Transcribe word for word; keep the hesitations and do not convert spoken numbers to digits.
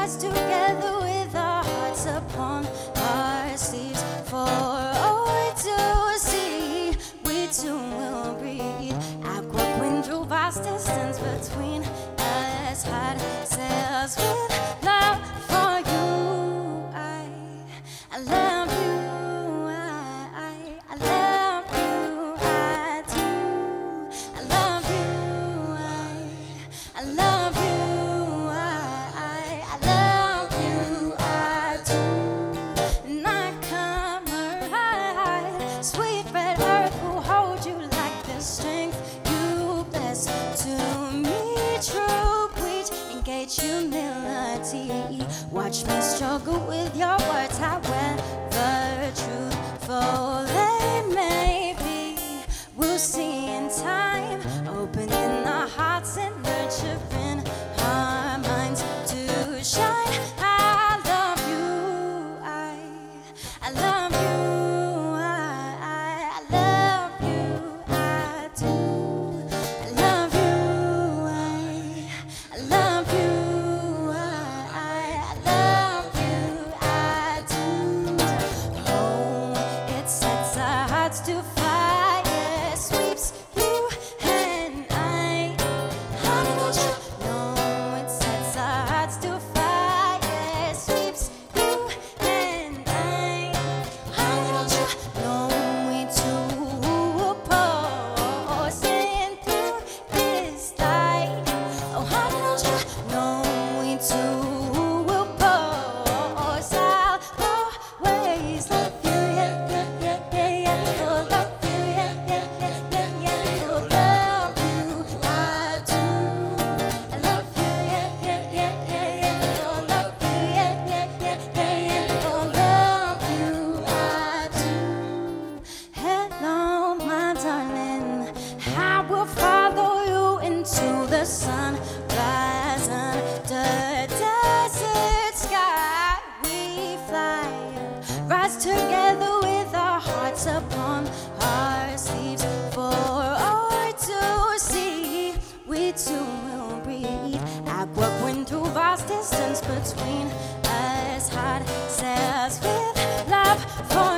rise together with our hearts upon our sleeves. For all we do see, we too will breathe. Aqua wind through vast distance between us, heart sails with love for you. I, I love you. I, I, I love you. I do. I love you. I, I love you. I, I, I love you. I do. And I come right, sweet red earth will hold you like the strength you bless to me. True preach, engage humility. Watch me struggle with your words, however truthful they may be. We'll see in time, opening our hearts and nurturing our minds to shine. I love you. I, I love you. I, I, I love you. I do. I love you. I, I love you. I, I love you. I do. Oh, it sets our hearts to fire, sweeps you and I. Honey, don't you know it sets our hearts to fire, sweeps you and I. Honey, don't you know we two opposing through this light. Oh, honey, don't you know we two oppose. I'll always love you, yeah, yeah, yeah, yeah, yeah. Oh, love you, yeah, yeah, yeah, yeah, yeah. Oh, love you, I do. I love you, yeah, yeah, yeah, yeah, yeah. Oh, love you, yeah, yeah, yeah, yeah, yeah. Oh, love you, I do. Hello, my darling, I will follow you into the sunrise under desert sky. We fly, rise together with our hearts upon our sleeves. For all to see, we too will breathe. Aqua wind through vast distance between us, heart sails with love for